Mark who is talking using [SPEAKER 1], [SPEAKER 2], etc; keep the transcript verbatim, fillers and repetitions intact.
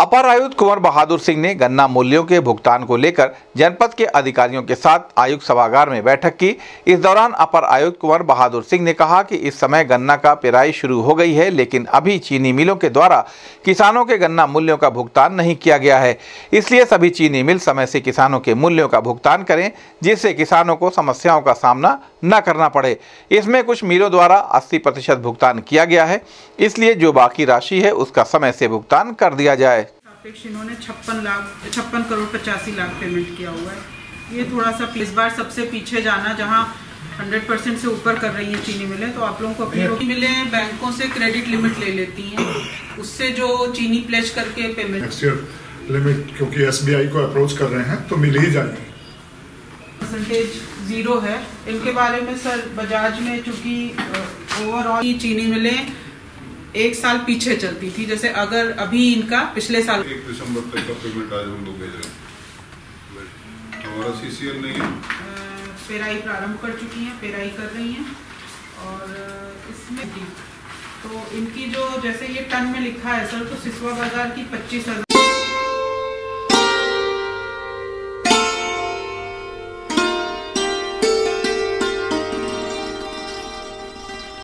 [SPEAKER 1] अपर आयुक्त कुंवर बहादुर सिंह ने गन्ना मूल्यों के भुगतान को लेकर जनपद के अधिकारियों के साथ आयुक्त सभागार में बैठक की। इस दौरान अपर आयुक्त कुंवर बहादुर सिंह ने कहा कि इस समय गन्ना का पेराई शुरू हो गई है, लेकिन अभी चीनी मिलों के द्वारा किसानों के गन्ना मूल्यों का भुगतान नहीं किया गया है। इसलिए सभी चीनी मिल समय से किसानों के मूल्यों का भुगतान करें, जिससे किसानों को समस्याओं का सामना न करना पड़े। इसमें कुछ मिलों द्वारा अस्सी प्रतिशत भुगतान किया गया है, इसलिए जो बाकी राशि है उसका समय से भुगतान कर दिया जाए।
[SPEAKER 2] इन्होंने छप्पन लाख छप्पन करोड़ पचासी लाख पेमेंट किया हुआ है। ये थोड़ा सा इस बार सबसे पीछे जाना, जहाँ हंड्रेड परसेंट से ऊपर कर रही हैं चीनी मिलें, तो आप लोगों को अपनी मिलें बैंकों से क्रेडिट लिमिट ले लेती हैं, उससे जो चीनी प्लेज करके पेमेंट
[SPEAKER 3] नेक्स्ट ईयर लिमिट, क्योंकि एसबीआई को अप्रोच कर रहे हैं तो मिल ही जाएगी।
[SPEAKER 2] परसेंटेज जीरो है। इनके बारे में सर, बजाज में चूंकि ओवरऑल चीनी मिलें एक साल पीछे चलती थी, जैसे अगर अभी इनका पिछले साल
[SPEAKER 4] एक दिसंबर तक का पेमेंट आज हम लोग भेज रहे हैं। हमारा सीसीएल नहीं है।
[SPEAKER 2] पेराई प्रारंभ कर चुकी हैं, पेराई कर रही हैं, और इसमें तो इनकी जो जैसे ये टन में लिखा है सर, तो सिसवा बाजार की पच्चीस हजार